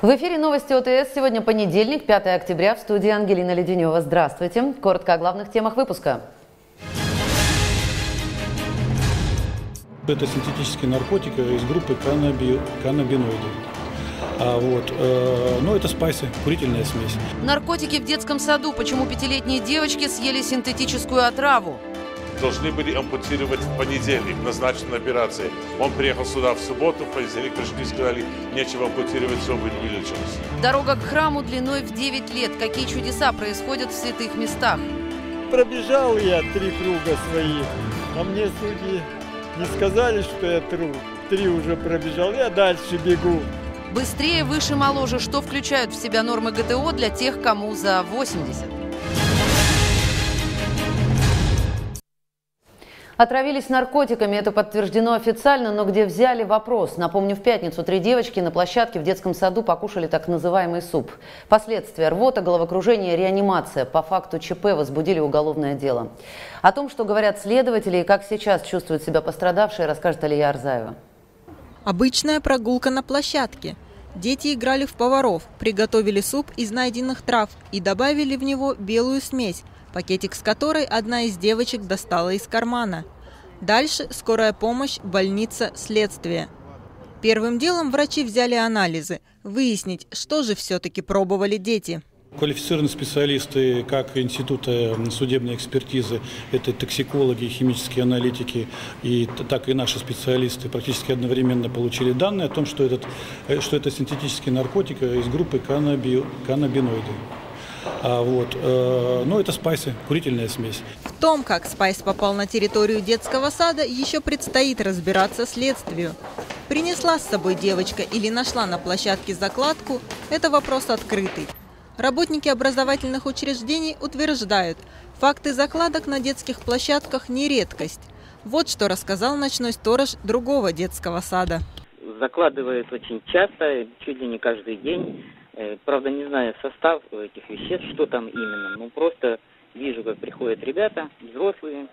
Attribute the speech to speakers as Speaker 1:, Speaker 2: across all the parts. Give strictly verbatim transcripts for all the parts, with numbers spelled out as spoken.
Speaker 1: В эфире новости ОТС. Сегодня понедельник, пятое октября. В студии Ангелина Леденева. Здравствуйте. Коротко о главных темах выпуска.
Speaker 2: Это синтетический наркотик из группы каннаби... каннабиноиды. А вот, э, ну, это спайсы, курительная смесь.
Speaker 1: Наркотики в детском саду. Почему пятилетние девочки съели синтетическую отраву?
Speaker 3: Должны были ампутировать в понедельник, назначена операция. Он приехал сюда в субботу, в понедельник пришли, сказали, нечего ампутировать, все вылечилось.
Speaker 1: Дорога к храму длиной в девять лет. Какие чудеса происходят в святых местах?
Speaker 4: Пробежал я три круга своих, а мне судьи не сказали, что я тру. Три уже пробежал, я дальше бегу.
Speaker 1: Быстрее, выше, моложе. Что включают в себя нормы ГТО для тех, кому за восемьдесят? Отравились наркотиками, это подтверждено официально, но где взяли — вопрос. Напомню, в пятницу три девочки на площадке в детском саду покушали так называемый суп. Последствия: рвота, головокружение, реанимация. По факту ЧП возбудили уголовное дело. О том, что говорят следователи и как сейчас чувствуют себя пострадавшие, расскажет Алия Арзаева.
Speaker 5: Обычная прогулка на площадке. Дети играли в поваров, приготовили суп из найденных трав и добавили в него белую смесь, пакетик с которой одна из девочек достала из кармана. Дальше скорая помощь, больница, следствие. Первым делом врачи взяли анализы, выяснить, что же все-таки пробовали дети.
Speaker 2: Квалифицированные специалисты как Института судебной экспертизы, это токсикологи, химические аналитики, и так и наши специалисты практически одновременно получили данные о том, что, этот, что это синтетический наркотик из группы каннаби, каннабиноиды. А вот, э, ну, это спайсы, курительная смесь.
Speaker 5: В том, как спайс попал на территорию детского сада, еще предстоит разбираться следствию. Принесла с собой девочка или нашла на площадке закладку – это вопрос открытый. Работники образовательных учреждений утверждают, факты закладок на детских площадках не редкость. Вот что рассказал ночной сторож другого детского сада.
Speaker 6: Закладывают очень часто, чуть ли не каждый день. Правда, не знаю состав этих веществ, что там именно, но просто вижу, как приходят ребята, взрослые,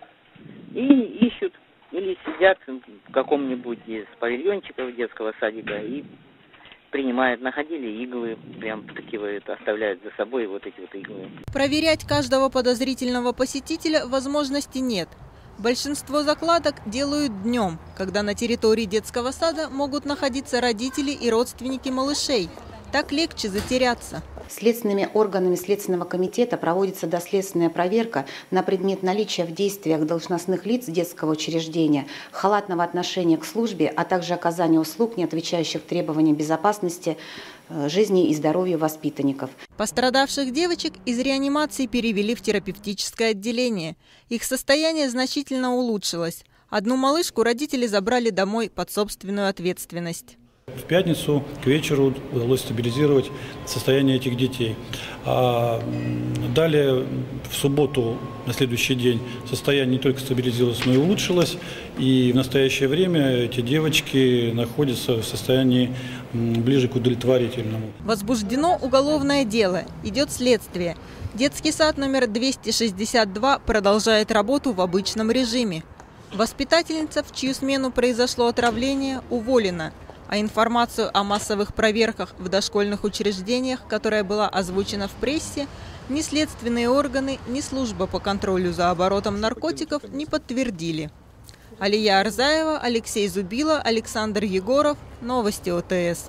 Speaker 6: и ищут или сидят в каком-нибудь из павильончиков детского садика и принимают, находили иглы, прям втыкивают, оставляют за собой вот эти вот иглы.
Speaker 5: Проверять каждого подозрительного посетителя возможности нет. Большинство закладок делают днем, когда на территории детского сада могут находиться родители и родственники малышей. Так легче затеряться.
Speaker 7: Следственными органами Следственного комитета проводится доследственная проверка на предмет наличия в действиях должностных лиц детского учреждения халатного отношения к службе, а также оказания услуг, не отвечающих требованиям безопасности жизни и здоровья воспитанников.
Speaker 5: Пострадавших девочек из реанимации перевели в терапевтическое отделение. Их состояние значительно улучшилось. Одну малышку родители забрали домой под собственную ответственность.
Speaker 2: В пятницу к вечеру удалось стабилизировать состояние этих детей. А далее в субботу, на следующий день, состояние не только стабилизировалось, но и улучшилось. И в настоящее время эти девочки находятся в состоянии ближе к удовлетворительному.
Speaker 5: Возбуждено уголовное дело. Идет следствие. Детский сад номер двести шестьдесят два продолжает работу в обычном режиме. Воспитательница, в чью смену произошло отравление, уволена. А информацию о массовых проверках в дошкольных учреждениях, которая была озвучена в прессе, ни следственные органы, ни служба по контролю за оборотом наркотиков не подтвердили. Алия Арзаева, Алексей Зубила, Александр Егоров. Новости ОТС.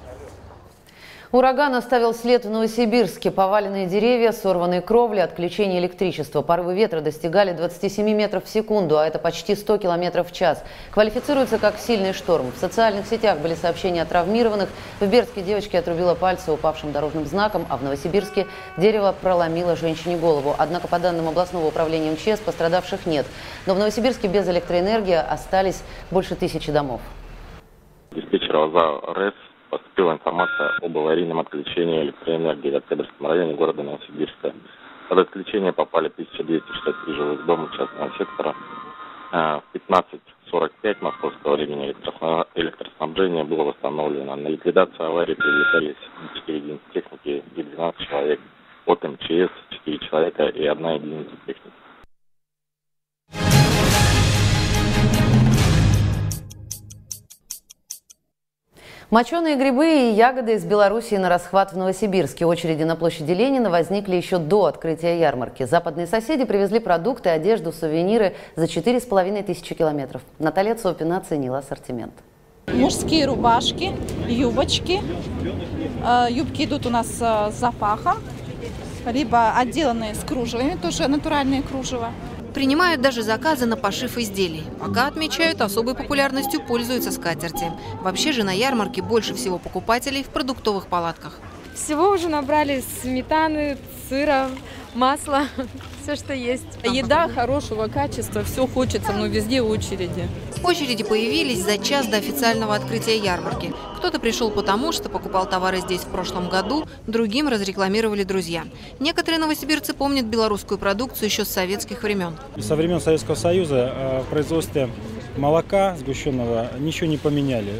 Speaker 1: Ураган оставил след в Новосибирске. Поваленные деревья, сорванные кровли, отключение электричества. Порывы ветра достигали двадцати семи метров в секунду, а это почти сто километров в час. Квалифицируется как сильный шторм. В социальных сетях были сообщения о травмированных. В Бердске девочке отрубила пальцы упавшим дорожным знаком, а в Новосибирске дерево проломило женщине голову. Однако, по данным областного управления МЧС, пострадавших нет. Но в Новосибирске без электроэнергии остались больше тысячи домов.
Speaker 8: Диспетчер ОЗА-РЭС поступила информация об аварийном отключении электроэнергии в Октябрьском районе города Новосибирска. Под отключение попали тысяча двести шестьдесят три жилых дома частного сектора. В пятнадцать сорок пять московского времени электроснабжение было восстановлено. На ликвидацию аварии привлекались четыре единицы техники и двенадцать человек. От МЧС четыре человека и одна единица техники.
Speaker 1: Моченые грибы и ягоды из Белоруссии на расхват в Новосибирске. Очереди на площади Ленина возникли еще до открытия ярмарки. Западные соседи привезли продукты, одежду, сувениры за четыре с половиной тысячи километров. Наталья Цопина оценила ассортимент.
Speaker 9: Мужские рубашки, юбочки. Юбки идут у нас с запахом, либо отделанные с кружевами, тоже натуральные кружева.
Speaker 10: Принимают даже заказы на пошив изделий. Пока, отмечают, особой популярностью пользуются скатерти. Вообще же на ярмарке больше всего покупателей в продуктовых палатках.
Speaker 11: Всего уже набрали сметаны, сыра, масла, все, что есть. Еда хорошего качества, все хочется, но везде очереди.
Speaker 10: Очереди появились за час до официального открытия ярмарки. Кто-то пришел потому, что покупал товары здесь в прошлом году, другим разрекламировали друзья. Некоторые новосибирцы помнят белорусскую продукцию еще с советских времен.
Speaker 12: Со времен Советского Союза в производстве молока сгущенного ничего не поменяли.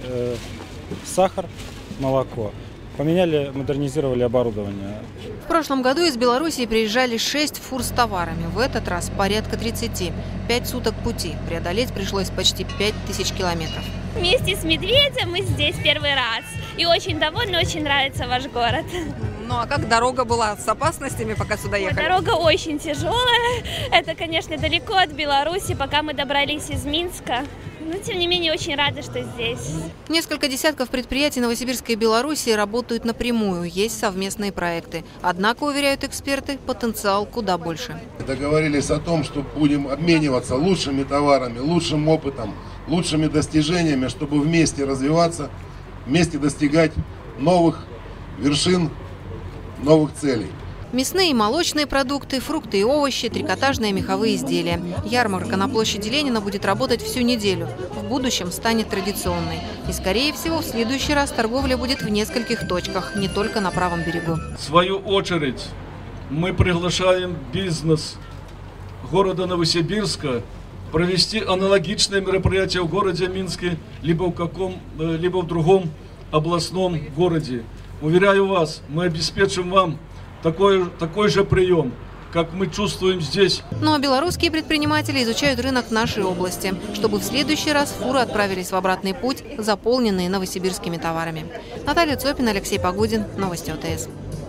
Speaker 12: Сахар, молоко. Поменяли, модернизировали оборудование.
Speaker 10: В прошлом году из Белоруссии приезжали шесть фур с товарами. В этот раз порядка тридцати. Пять суток пути. Преодолеть пришлось почти пять тысяч километров.
Speaker 13: Вместе с медведем мы здесь первый раз. И очень довольны, очень нравится ваш город.
Speaker 10: Ну а как дорога была? С опасностями, пока сюда ехали?
Speaker 13: Ой, дорога очень тяжелая. Это, конечно, далеко от Беларуси, пока мы добрались из Минска. Но, тем не менее, очень рада, что здесь.
Speaker 10: Несколько десятков предприятий Новосибирской Белоруссии работают напрямую. Есть совместные проекты. Однако, уверяют эксперты, потенциал куда больше.
Speaker 14: Договорились о том, что будем обмениваться лучшими товарами, лучшим опытом, лучшими достижениями, чтобы вместе развиваться, вместе достигать новых вершин, новых целей.
Speaker 10: Мясные и молочные продукты, фрукты и овощи, трикотажные меховые изделия. Ярмарка на площади Ленина будет работать всю неделю. В будущем станет традиционной. И, скорее всего, в следующий раз торговля будет в нескольких точках, не только на правом берегу.
Speaker 15: В свою очередь, мы приглашаем бизнес города Новосибирска провести аналогичные мероприятия в городе Минске, либо в, каком, либо в другом областном городе. Уверяю вас, мы обеспечим вам Такой, такой же прием, как мы чувствуем здесь.
Speaker 10: Ну а белорусские предприниматели изучают рынок нашей области, чтобы в следующий раз фуры отправились в обратный путь, заполненные новосибирскими товарами. Наталья Цопина, Алексей Погудин, Новости ОТС.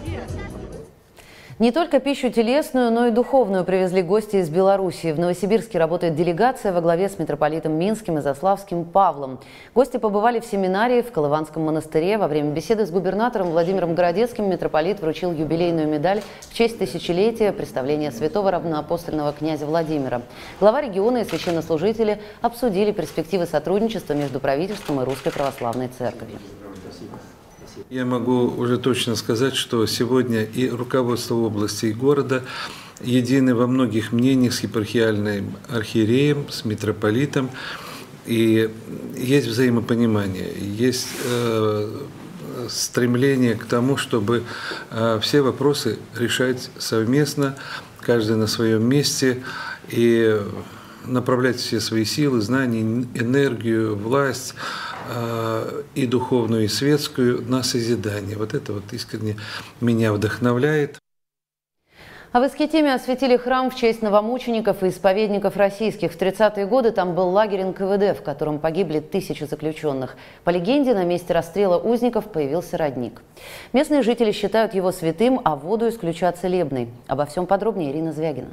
Speaker 1: Не только пищу телесную, но и духовную привезли гости из Белоруссии. В Новосибирске работает делегация во главе с митрополитом Минским и Заславским Павлом. Гости побывали в семинарии в Колыванском монастыре. Во время беседы с губернатором Владимиром Городецким митрополит вручил юбилейную медаль в честь тысячелетия представления святого равноапостольного князя Владимира. Глава региона и священнослужители обсудили перспективы сотрудничества между правительством и Русской Православной Церковью.
Speaker 16: Я могу уже точно сказать, что сегодня и руководство области, и города едины во многих мнениях с епархиальным архиереем, с митрополитом. И есть взаимопонимание, есть э, стремление к тому, чтобы э, все вопросы решать совместно, каждый на своем месте, и направлять все свои силы, знания, энергию, власть, и духовную, и светскую на созидание. Вот это вот искренне меня вдохновляет.
Speaker 1: А в Искитиме осветили храм в честь новомучеников и исповедников российских. В тридцатые годы там был лагерь эн ка вэ дэ, в котором погибли тысячи заключенных. По легенде, на месте расстрела узников появился родник. Местные жители считают его святым, а воду из ключа целебной. Обо всем подробнее Ирина Звягина.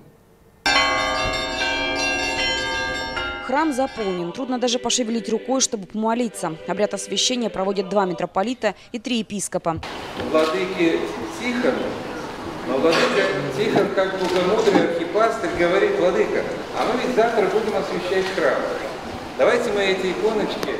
Speaker 17: Храм заполнен. Трудно даже пошевелить рукой, чтобы помолиться. Обряд освящения проводят два митрополита и три епископа.
Speaker 18: Владыки Тихон, но владыка Тихон, как богомудрый архипастырь, говорит: владыка, а мы ведь завтра будем освящать храм. Давайте мы эти иконочки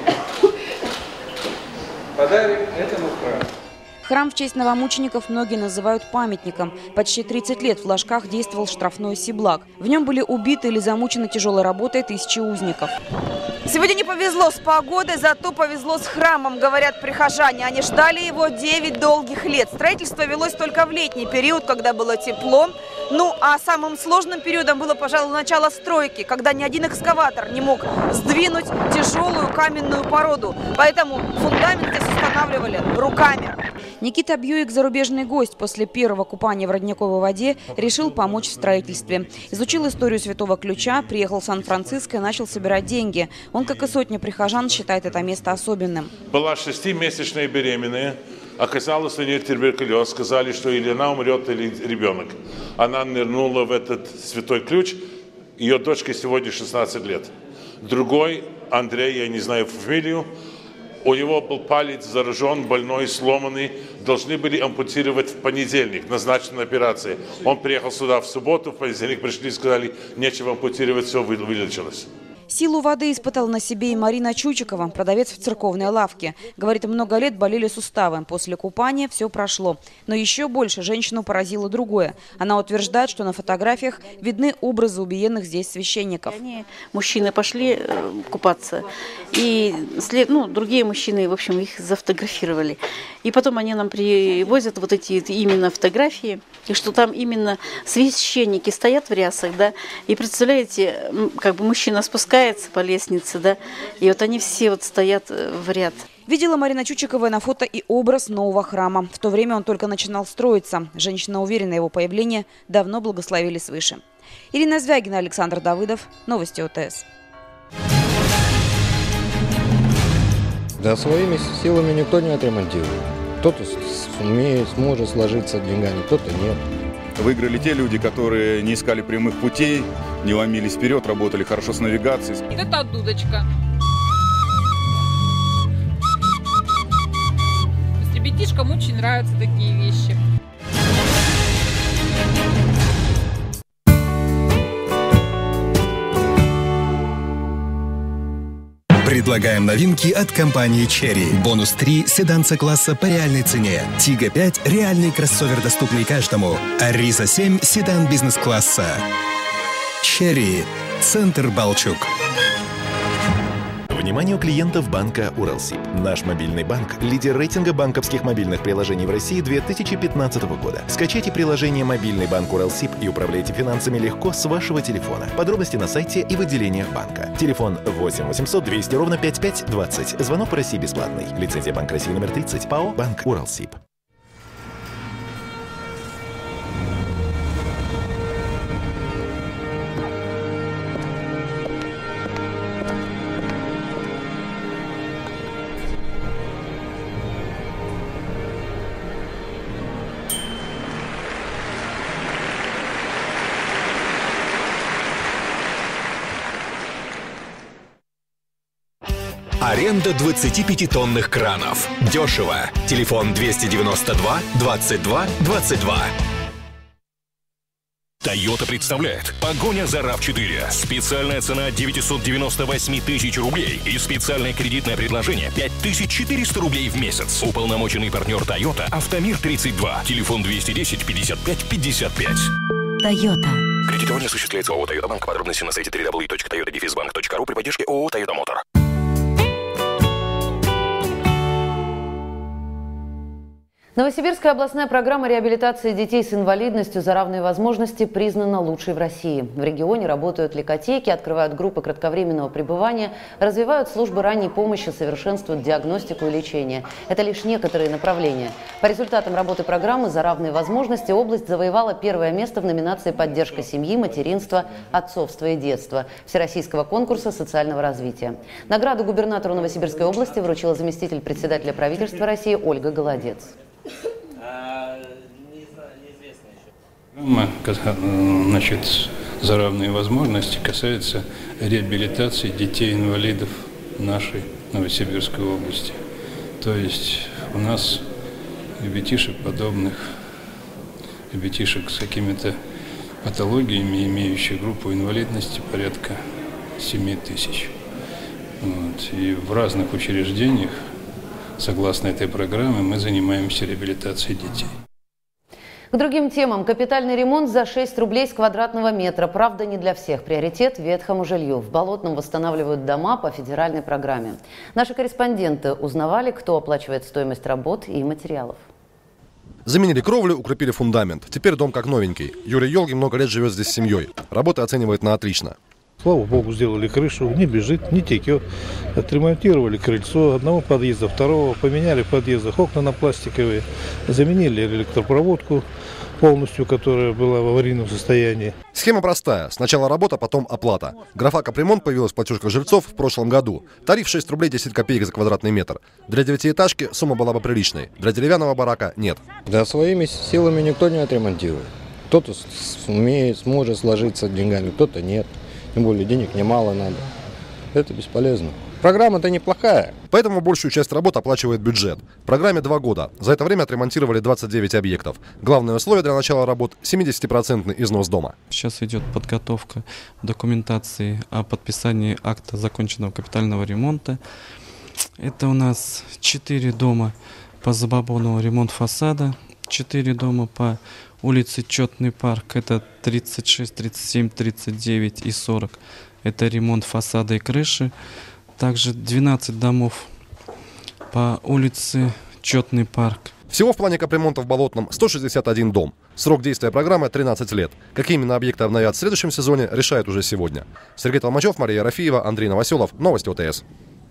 Speaker 18: подарим этому храму.
Speaker 17: Храм в честь новомучеников многие называют памятником. Почти тридцать лет в Ложках действовал штрафной сиблак. В нем были убиты или замучены тяжелой работой тысячи узников.
Speaker 19: Сегодня не повезло с погодой, зато повезло с храмом, говорят прихожане. Они ждали его девять долгих лет. Строительство велось только в летний период, когда было тепло. Ну, а самым сложным периодом было, пожалуй, начало стройки, когда ни один экскаватор не мог сдвинуть тяжелую каменную породу. Поэтому фундамент здесь устанавливали руками.
Speaker 17: Никита Бьюик, зарубежный гость, после первого купания в родниковой воде решил помочь в строительстве. Изучил историю Святого Ключа, приехал в Сан-Франциско и начал собирать деньги. Он, как и сотни прихожан, считает это место особенным.
Speaker 3: Была шестимесячная беременная, оказалось, у нее туберкулез, сказали, что или она умрет, или ребенок. Она нырнула в этот Святой Ключ, ее дочке сегодня шестнадцать лет. Другой, Андрей, я не знаю фамилию, у него был палец заражен, больной, сломанный. Должны были ампутировать в понедельник, назначена операция. Он приехал сюда в субботу, в понедельник пришли и сказали, нечего ампутировать, все вылечилось.
Speaker 17: Силу воды испытала на себе и Марина Чучикова, продавец в церковной лавке. Говорит, много лет болели суставы. После купания все прошло. Но еще больше женщину поразило другое. Она утверждает, что на фотографиях видны образы убиенных здесь священников.
Speaker 20: Они, мужчины пошли э, купаться, и след, ну, другие мужчины, в общем, их зафотографировали. И потом они нам привозят вот эти именно фотографии, и что там именно священники стоят в рясах, да, и представляете, как бы мужчина спускается по лестнице, да, и вот они все вот стоят в ряд.
Speaker 17: Видела Марина Чучикова на фото и образ нового храма. В то время он только начинал строиться. Женщина уверена, его появление давно благословили свыше. Ирина Звягина, Александр Давыдов. Новости ОТС.
Speaker 21: Да, своими силами никто не отремонтирует. Кто-то сумеет, сможет сложиться деньгами, кто-то нет.
Speaker 22: Выиграли те люди, которые не искали прямых путей, не ломились вперед, работали хорошо с навигацией.
Speaker 23: Это дудочка. Ребятишкам очень нравятся такие вещи.
Speaker 24: Предлагаем новинки от компании Chery. Бонус три седан С-класса по реальной цене. Тига пять реальный кроссовер, доступный каждому. Ариза семь седан бизнес-класса. Chery. Центр Балчук.
Speaker 25: Вниманию клиентов банка Уралсиб. Наш мобильный банк – лидер рейтинга банковских мобильных приложений в России две тысячи пятнадцатого года. Скачайте приложение «Мобильный банк Уралсиб» и управляйте финансами легко с вашего телефона. Подробности на сайте и в отделениях банка. Телефон восемь восемьсот двести ровно пятьдесят пять двадцать. Звонок по России бесплатный. Лицензия Банк России номер тридцать. ПАО «Банк Уралсиб».
Speaker 26: Аренда двадцатипятитонных кранов. Дешево. Телефон двести девяносто два двадцать два двадцать два. Toyota представляет «Погоня за рав четыре». Специальная цена девятьсот девяносто восемь тысяч рублей и специальное кредитное предложение пять тысяч четыреста рублей в месяц. Уполномоченный партнер Toyota «Автомир тридцать два». Телефон двести десять пятьдесят пять пятьдесят пять.
Speaker 27: Toyota.
Speaker 26: Кредитование осуществляется ООО «Toyota Банк». Подробности на сайте дабл ю дабл ю дабл ю точка тойота дефис банк точка ру при поддержке ООО «Toyota Мотор».
Speaker 1: Новосибирская областная программа реабилитации детей с инвалидностью за равные возможности признана лучшей в России. В регионе работают лекотеки, открывают группы кратковременного пребывания, развивают службы ранней помощи, совершенствуют диагностику и лечение. Это лишь некоторые направления. По результатам работы программы «За равные возможности» область завоевала первое место в номинации «Поддержка семьи, материнства, отцовства и детства» Всероссийского конкурса социального развития. Награду губернатору Новосибирской области вручила заместитель председателя правительства России Ольга Голодец.
Speaker 28: Программа, значит, «За равные возможности» касается реабилитации детей-инвалидов нашей Новосибирской области. То есть у нас ребятишек подобных, ребятишек с какими-то патологиями, имеющих группу инвалидности, порядка семи тысяч. Вот. И в разных учреждениях, согласно этой программе, мы занимаемся реабилитацией детей.
Speaker 1: К другим темам. Капитальный ремонт за шесть рублей с квадратного метра. Правда, не для всех. Приоритет ветхому жилью. В Болотном восстанавливают дома по федеральной программе. Наши корреспонденты узнавали, кто оплачивает стоимость работ и материалов.
Speaker 29: Заменили кровлю, укрепили фундамент. Теперь дом как новенький. Юрий Елгин много лет живет здесь с семьей. Работа оценивает на отлично.
Speaker 2: Слава богу, сделали крышу, не бежит, не текет. Отремонтировали крыльцо одного подъезда, второго, поменяли в подъездах окна на пластиковые, заменили электропроводку полностью, которая была в аварийном состоянии.
Speaker 29: Схема простая. Сначала работа, потом оплата. Графа «Капремонт» появилась в платежках жильцов в прошлом году. Тариф шесть рублей десять копеек за квадратный метр. Для девятиэтажки сумма была бы приличной. Для деревянного барака нет.
Speaker 21: Да, своими силами никто не отремонтирует. Кто-то сумеет, сможет сложиться деньгами, кто-то нет. Тем более денег немало надо. Это бесполезно. Программа-то неплохая.
Speaker 29: Поэтому большую часть работ оплачивает бюджет. В программе два года. За это время отремонтировали двадцать девять объектов. Главное условие для начала работ – семидесятипроцентный износ дома.
Speaker 4: Сейчас идет подготовка документации о подписании акта законченного капитального ремонта. Это у нас четыре дома по Забабонову, ремонт фасада, четыре дома по улице Четный парк, это тридцать шесть, тридцать семь, тридцать девять и сорок. Это ремонт фасада и крыши. Также двенадцать домов по улице Четный парк.
Speaker 29: Всего в плане капремонта в Болотном сто шестьдесят один дом. Срок действия программы тринадцать лет. Какие именно объекты обновят в следующем сезоне, решают уже сегодня. Сергей Толмачев, Мария Рафиева, Андрей Новоселов. Новости ОТС.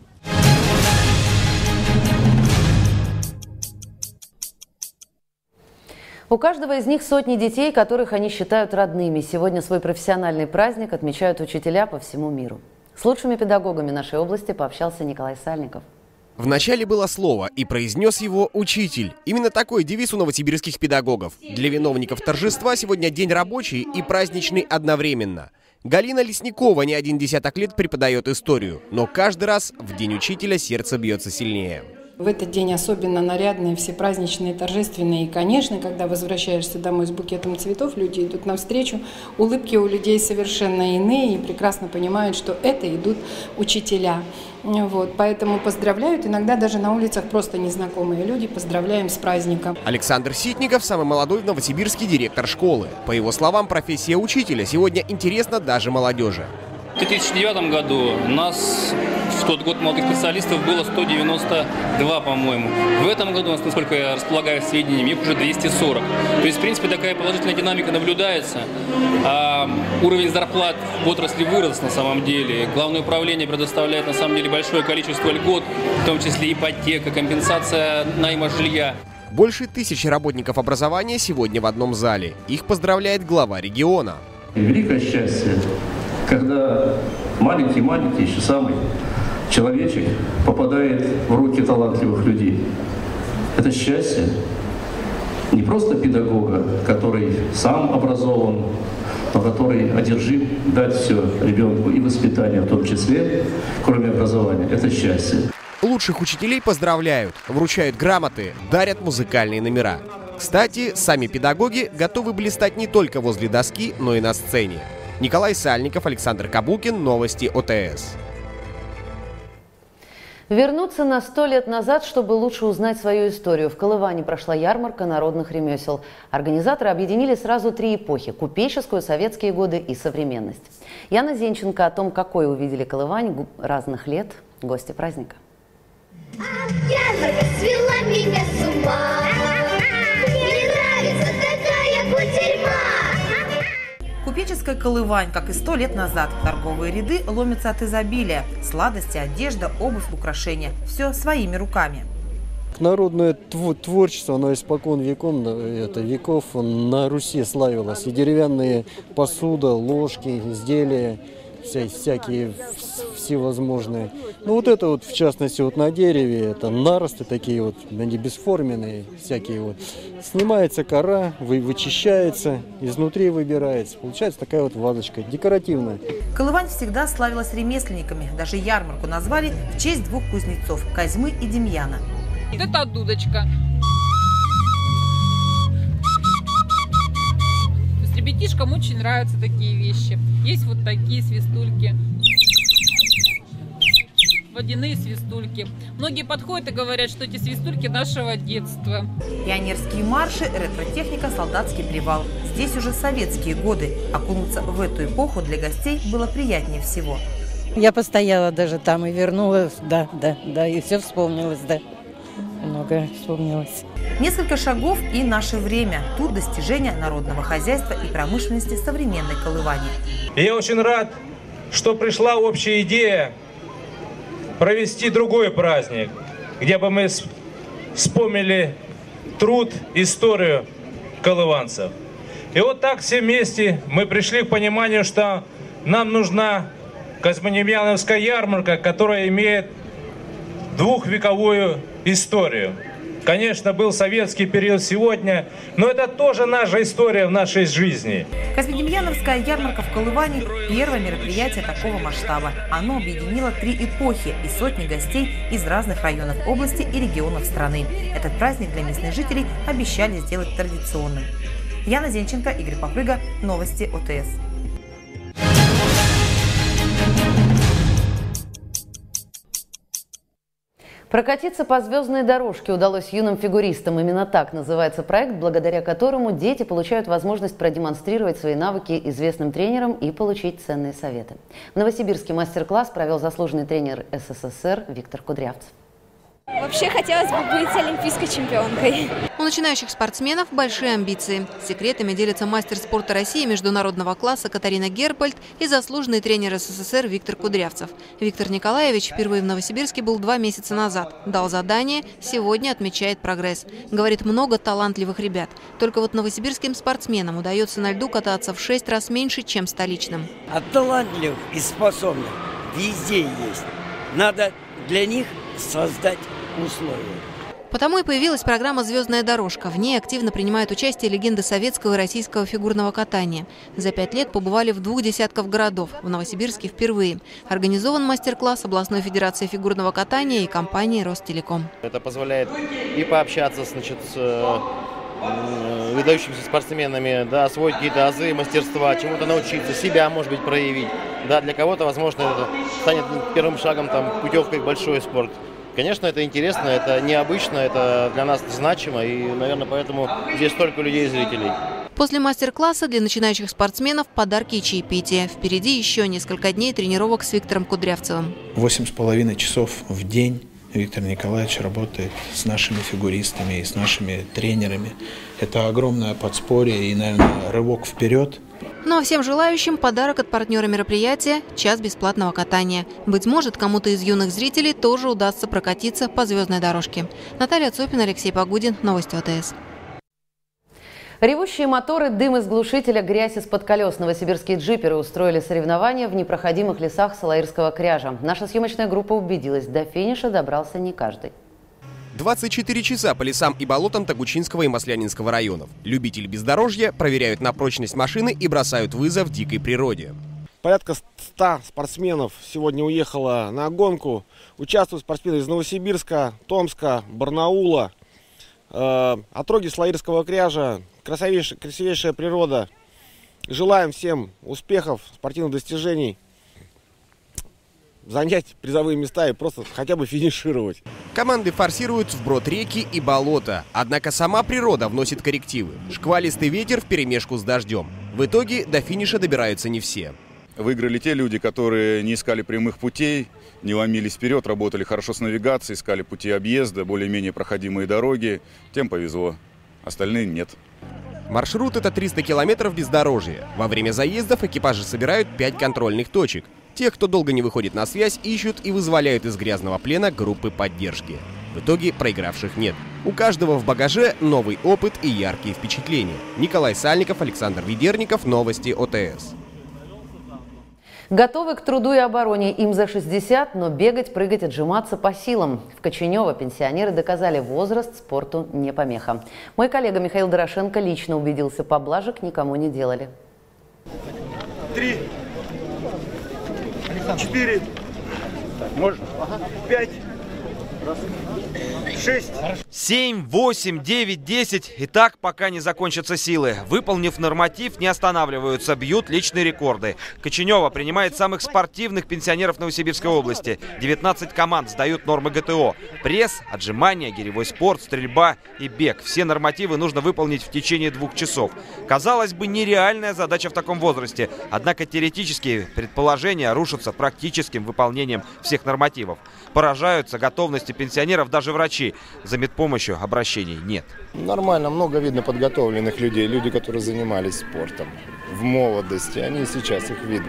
Speaker 1: У каждого из них сотни детей, которых они считают родными. Сегодня свой профессиональный праздник отмечают учителя по всему миру. С лучшими педагогами нашей области пообщался Николай Сальников.
Speaker 5: В начале было слово, и произнес его учитель. Именно такой девиз у новосибирских педагогов. Для виновников торжества сегодня день рабочий и праздничный одновременно. Галина Лесникова не один десяток лет преподает историю, но каждый раз в день учителя сердце бьется сильнее.
Speaker 6: В этот день особенно нарядные, все праздничные, торжественные. И, конечно, когда возвращаешься домой с букетом цветов, люди идут навстречу. Улыбки у людей совершенно иные и прекрасно понимают, что это идут учителя. Вот, поэтому поздравляют, иногда даже на улицах просто незнакомые люди, поздравляем с праздником.
Speaker 5: Александр Ситников – самый молодой в Новосибирске директор школы. По его словам, профессия учителя сегодня интересна даже молодежи.
Speaker 7: В две тысячи девятом году у нас в тот год молодых специалистов было сто девяносто два, по-моему. В этом году, насколько я располагаю сведениями, их уже двести сорок. То есть, в принципе, такая положительная динамика наблюдается. А уровень зарплат в отрасли вырос на самом деле. Главное управление предоставляет на самом деле большое количество льгот, в том числе ипотека, компенсация найма жилья.
Speaker 5: Больше тысячи работников образования сегодня в одном зале. Их поздравляет глава региона.
Speaker 8: Великое счастье, когда маленький-маленький, еще самый человечек попадает в руки талантливых людей. Это счастье не просто педагога, который сам образован, но который одержим дать все ребенку и воспитание в том числе, кроме образования. Это счастье.
Speaker 5: Лучших учителей поздравляют, вручают грамоты, дарят музыкальные номера. Кстати, сами педагоги готовы блистать не только возле доски, но и на сцене. Николай Сальников, Александр Кабукин, новости ОТС.
Speaker 1: Вернуться на сто лет назад, чтобы лучше узнать свою историю. В Колыване прошла ярмарка народных ремесел. Организаторы объединили сразу три эпохи – купеческую, советские годы и современность. Яна Зенченко о том, какой увидели Колывань разных лет, гости праздника.
Speaker 9: Ярмарка свела меня с ума. Мне нравится такая кутерьма.
Speaker 11: Купеческая Колывань, как и сто лет назад. Торговые ряды ломятся от изобилия. Сладости, одежда, обувь, украшения. Все своими руками.
Speaker 27: Народное творчество, оно испокон веком, это, веков на Руси славилось. И деревянные посуда, ложки, изделия, вся, всякие всевозможные. Ну вот это вот, в частности, вот на дереве, это наросты такие вот, они бесформенные, всякие вот. Снимается кора, вы, вычищается, изнутри выбирается. Получается такая вот вазочка, декоративная.
Speaker 11: Колывань всегда славилась ремесленниками. Даже ярмарку назвали в честь двух кузнецов – Козьмы и Демьяна.
Speaker 23: Вот это дудочка. То есть ребятишкам очень нравятся такие вещи. Есть вот такие свистульки. Водяные свистульки. Многие подходят и говорят, что эти свистульки нашего детства.
Speaker 11: Пионерские марши, ретро-техника, солдатский привал. Здесь уже советские годы. Окунуться в эту эпоху для гостей было приятнее всего.
Speaker 30: Я постояла даже там и вернулась, да, да, да, и все вспомнилось, да. Многое вспомнилось.
Speaker 11: Несколько шагов и наше время. Тут достижения народного хозяйства и промышленности современной Колывани.
Speaker 31: Я очень рад
Speaker 3: что пришла общая идея провести другой праздник, где бы мы вспомнили труд, историю колыванцев. И вот так все вместе мы пришли к пониманию, что нам нужна Козьмодемьяновская ярмарка, которая имеет двухвековую историю. Конечно, был советский период сегодня, но это тоже наша история в нашей жизни.
Speaker 11: Козьмодемьяновская ярмарка в Колыване – первое мероприятие такого масштаба. Оно объединило три эпохи и сотни гостей из разных районов области и регионов страны. Этот праздник для местных жителей обещали сделать традиционным. Яна Зенченко, Игорь Попрыга, новости ОТС.
Speaker 1: Прокатиться по звездной дорожке удалось юным фигуристам. Именно так называется проект, благодаря которому дети получают возможность продемонстрировать свои навыки известным тренерам и получить ценные советы. В Новосибирске мастер-класс провел заслуженный тренер СССР Виктор Кудрявцев.
Speaker 10: Вообще хотелось бы быть олимпийской чемпионкой.
Speaker 12: У начинающих спортсменов большие амбиции. Секретами делится мастер спорта России международного класса Катарина Герпольд и заслуженный тренер СССР Виктор Кудрявцев. Виктор Николаевич впервые в Новосибирске был два месяца назад. Дал задание, сегодня отмечает прогресс. Говорит, много талантливых ребят. Только вот новосибирским спортсменам удается на льду кататься в шесть раз меньше, чем столичным.
Speaker 13: А талантливых и способных везде есть. Надо для них создать условия.
Speaker 12: Потому и появилась программа «Звездная дорожка». В ней активно принимают участие легенды советского и российского фигурного катания. За пять лет побывали в двух десятках городов. В Новосибирске впервые. Организован мастер-класс областной федерации фигурного катания и компании «Ростелеком».
Speaker 14: Это позволяет и пообщаться значит, с выдающимися спортсменами, да, освоить какие-то азы мастерства, чему-то научиться, себя, может быть, проявить. Да, для кого-то, возможно, это станет первым шагом там, путевкой в большой спорт. Конечно, это интересно, это необычно, это для нас значимо, и, наверное, поэтому здесь столько людей и зрителей.
Speaker 12: После мастер-класса для начинающих спортсменов подарки и чаепитие. Впереди еще несколько дней тренировок с Виктором Кудрявцевым.
Speaker 15: Восемь с половиной часов в день Виктор Николаевич работает с нашими фигуристами и с нашими тренерами. Это огромное подспорье и, наверное, рывок вперед.
Speaker 12: Ну а всем желающим подарок от партнера мероприятия – час бесплатного катания. Быть может, кому-то из юных зрителей тоже удастся прокатиться по звездной дорожке. Наталья Цопина, Алексей Погудин. Новости ОТС.
Speaker 1: Ревущие моторы, дым из глушителя, грязь из-под колес. Новосибирские джиперы устроили соревнования в непроходимых лесах Салаирского кряжа. Наша съемочная группа убедилась, до финиша добрался не каждый.
Speaker 5: двадцать четыре часа по лесам и болотам Тогучинского и Маслянинского районов. Любители бездорожья проверяют на прочность машины и бросают вызов дикой природе.
Speaker 16: Порядка ста спортсменов сегодня уехало на гонку. Участвуют спортсмены из Новосибирска, Томска, Барнаула. Э, отроги Салаирского кряжа. Красивейшая, красивейшая природа. Желаем всем успехов, спортивных достижений, занять призовые места и просто хотя бы финишировать.
Speaker 5: Команды форсируют вброд реки и болота. Однако сама природа вносит коррективы. Шквалистый ветер вперемешку с дождем. В итоге до финиша добираются не все.
Speaker 22: Выиграли те люди, которые не искали прямых путей, не ломились вперед, работали хорошо с навигацией, искали пути объезда, более-менее проходимые дороги. Тем повезло. Остальные нет.
Speaker 5: Маршрут – это триста километров бездорожья. Во время заездов экипажи собирают пять контрольных точек. Тех, кто долго не выходит на связь, ищут и вызволяют из грязного плена группы поддержки. В итоге проигравших нет. У каждого в багаже новый опыт и яркие впечатления. Николай Сальников, Александр Ведерников. Новости ОТС.
Speaker 1: Готовы к труду и обороне. Им за шестьдесят, но бегать, прыгать, отжиматься по силам. В Коченево пенсионеры доказали, возраст спорту не помеха. Мой коллега Михаил Дорошенко лично убедился, поблажек никому не делали.
Speaker 18: Три. Четыре. Можно? Пять. Шесть.
Speaker 19: Семь, восемь, девять, десять. И так, пока не закончатся силы. Выполнив норматив, не останавливаются, бьют личные рекорды. Коченево принимает самых спортивных пенсионеров Новосибирской области. девятнадцать команд сдают нормы ГТО. Пресс, отжимания, гиревой спорт, стрельба и бег. Все нормативы нужно выполнить в течение двух часов. Казалось бы, нереальная задача в таком возрасте. Однако теоретические предположения рушатся практическим выполнением всех нормативов. Поражаются готовности пенсионеров даже врачи. За медпомощью обращений нет.
Speaker 20: Нормально, много видно подготовленных людей. Люди, которые занимались спортом в молодости. Они сейчас их видно,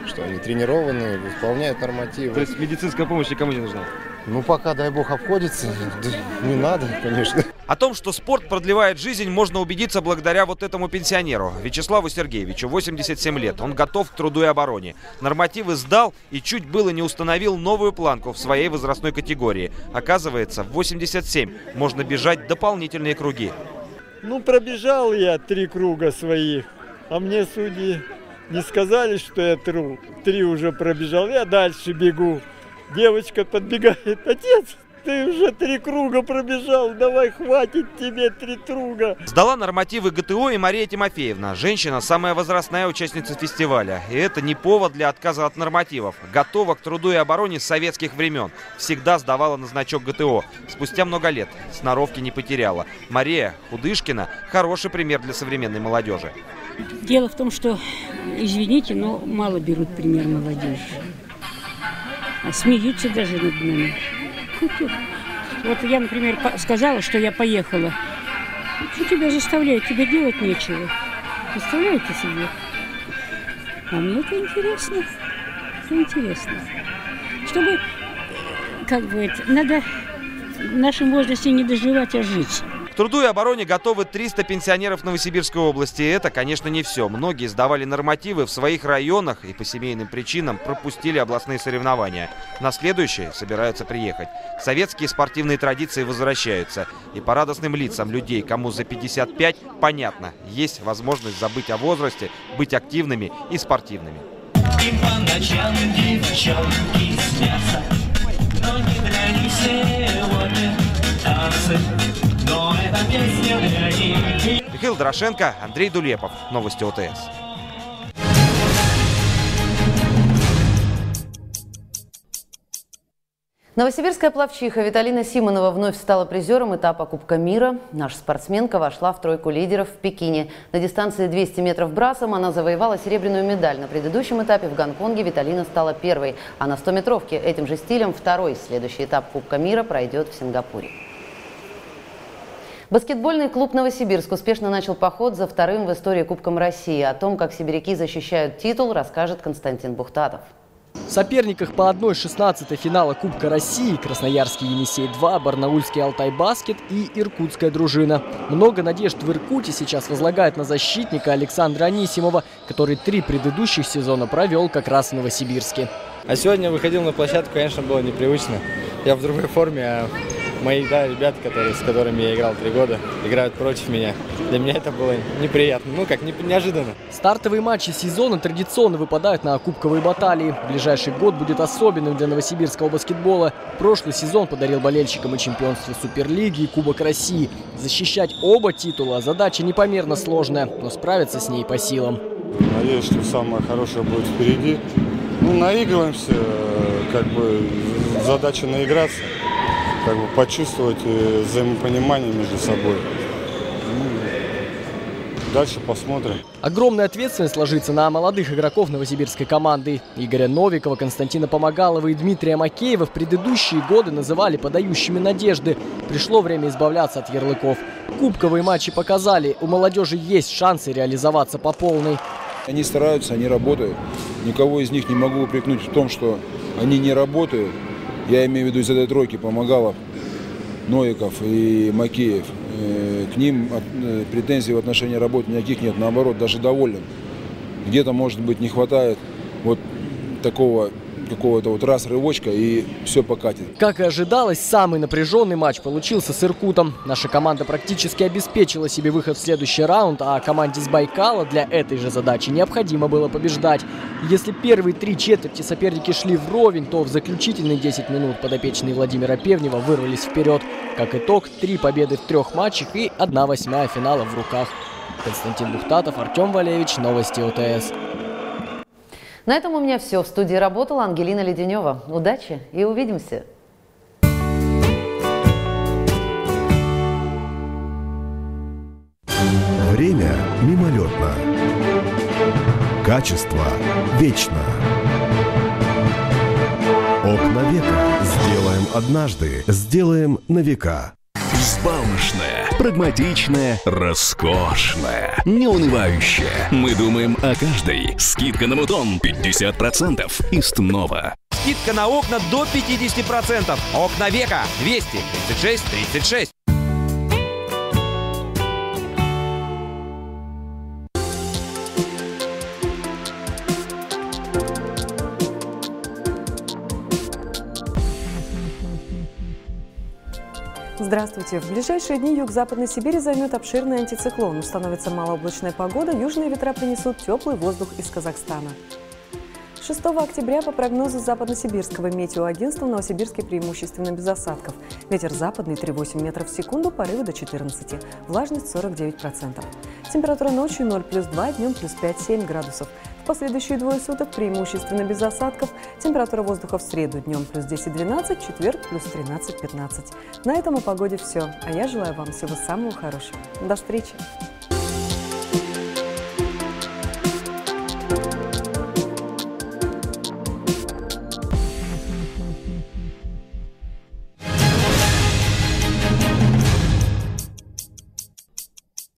Speaker 2: что они тренированные, выполняют нормативы.
Speaker 19: То есть медицинская помощь никому не нужна?
Speaker 2: Ну, пока, дай бог, обходится, не надо, конечно.
Speaker 19: О том, что спорт продлевает жизнь, можно убедиться благодаря вот этому пенсионеру. Вячеславу Сергеевичу, восемьдесят семь лет. Он готов к труду и обороне. Нормативы сдал и чуть было не установил новую планку в своей возрастной категории. Оказывается, в восемьдесят семь можно бежать дополнительные круги.
Speaker 4: Ну, пробежал я три круга своих, а мне судьи не сказали, что я тру. Три уже пробежал, я дальше бегу. Девочка подбегает: отец, ты уже три круга пробежал, давай, хватит тебе три круга.
Speaker 19: Сдала нормативы ГТО и Мария Тимофеевна. Женщина – самая возрастная участница фестиваля. И это не повод для отказа от нормативов. Готова к труду и обороне с советских времен. Всегда сдавала на значок ГТО. Спустя много лет сноровки не потеряла. Мария Худышкина – хороший пример для современной молодежи.
Speaker 17: Дело в том, что, извините, но мало берут пример молодежи. А смеются даже над нами. Вот я, например, сказала, что я поехала. Что тебя заставляют? Тебе делать нечего. Представляете себе? А мне это интересно. Это интересно. Чтобы, как бы это, надо в нашем возрасте не доживать, а жить.
Speaker 19: К труду и обороне готовы триста пенсионеров Новосибирской области. И это, конечно, не все. Многие сдавали нормативы в своих районах и по семейным причинам пропустили областные соревнования. На следующие собираются приехать. Советские спортивные традиции возвращаются. И по радостным лицам людей, кому за пятьдесят пять, понятно, есть возможность забыть о возрасте, быть активными и спортивными.
Speaker 20: И по ночам девчонки снятся, но не для них сегодня танцы.
Speaker 19: Михаил Дорошенко, Андрей Дулепов. Новости ОТС.
Speaker 1: Новосибирская пловчиха Виталина Симонова вновь стала призером этапа Кубка мира. Наша спортсменка вошла в тройку лидеров в Пекине. На дистанции двести метров брасом она завоевала серебряную медаль. На предыдущем этапе в Гонконге Виталина стала первой, а на стометровке этим же стилем второй. Следующий этап Кубка мира пройдет в Сингапуре. Баскетбольный клуб «Новосибирск» успешно начал поход за вторым в истории Кубком России. О том, как сибиряки защищают титул, расскажет Константин Бухтатов.
Speaker 21: В соперниках по одной шестнадцатой финала Кубка России Красноярский Енисей-два, Барнаульский Алтай-Баскет и Иркутская дружина. Много надежд в Иркуте сейчас возлагает на защитника Александра Анисимова, который три предыдущих сезона провел как раз в Новосибирске.
Speaker 24: А сегодня выходил на площадку, конечно, было непривычно. Я в другой форме, а мои да, ребята, которые, с которыми я играл три года, играют против меня. Для меня это было неприятно, ну как, не, неожиданно.
Speaker 21: Стартовые матчи сезона традиционно выпадают на кубковые баталии. Ближайший год будет особенным для новосибирского баскетбола. Прошлый сезон подарил болельщикам и чемпионство Суперлиги, и Кубок России. Защищать оба титула – задача непомерно сложная, но справиться с ней по силам.
Speaker 25: Надеюсь, что самое хорошее будет впереди. Ну, наигрываемся, как бы задача наиграться, как бы почувствовать взаимопонимание между собой. Ну, дальше посмотрим.
Speaker 21: Огромная ответственность ложится на молодых игроков новосибирской команды. Игоря Новикова, Константина Помогалова и Дмитрия Макеева в предыдущие годы называли подающими надежды. Пришло время избавляться от ярлыков. Кубковые матчи показали, у молодежи есть шансы реализоваться по полной.
Speaker 26: Они стараются, они работают. Никого из них не могу упрекнуть в том, что они не работают. Я имею в виду из этой тройки Помогалов, Новиков и Макеев. К ним претензий в отношении работы никаких нет. Наоборот, даже доволен. Где-то, может быть, не хватает вот такого какого-то вот раз рывочка, и все покатит.
Speaker 21: Как и ожидалось, самый напряженный матч получился с Иркутом. Наша команда практически обеспечила себе выход в следующий раунд, а команде с Байкала для этой же задачи необходимо было побеждать. Если первые три четверти соперники шли вровень, то в заключительные десять минут подопечные Владимира Певнева вырвались вперед. Как итог, три победы в трех матчах и одна восьмая финала в руках. Константин Бухтатов, Артем Валевич, новости ОТС.
Speaker 1: На этом у меня все. В студии работала Ангелина Леденева. Удачи и увидимся!
Speaker 28: Время мимолетно. Качество вечно. Окна века. Сделаем однажды, сделаем на века. Взбалмошная, прагматичная, роскошная, неунывающая. Мы думаем о каждой. Скидка на мутон пятьдесят процентов. Истнова.
Speaker 19: Скидка на окна до пятидесяти процентов. Окна века двести тридцать шесть тридцать шесть.
Speaker 3: Здравствуйте. В ближайшие дни юг-западной Сибири займет обширный антициклон. Установится малооблачная погода, южные ветра принесут теплый воздух из Казахстана. шестого октября по прогнозу Западносибирского метеоагентства в Новосибирске преимущественно без осадков. Ветер западный три и восемь метров в секунду, порывы до четырнадцати. Влажность сорок девять процентов. Температура ночью ноль плюс два, днем плюс пять-семь градусов. В последующие двое суток преимущественно без осадков. Температура воздуха в среду днем плюс десять-двенадцать, четверг плюс тринадцать-пятнадцать. На этом о погоде все. А я желаю вам всего самого хорошего. До встречи!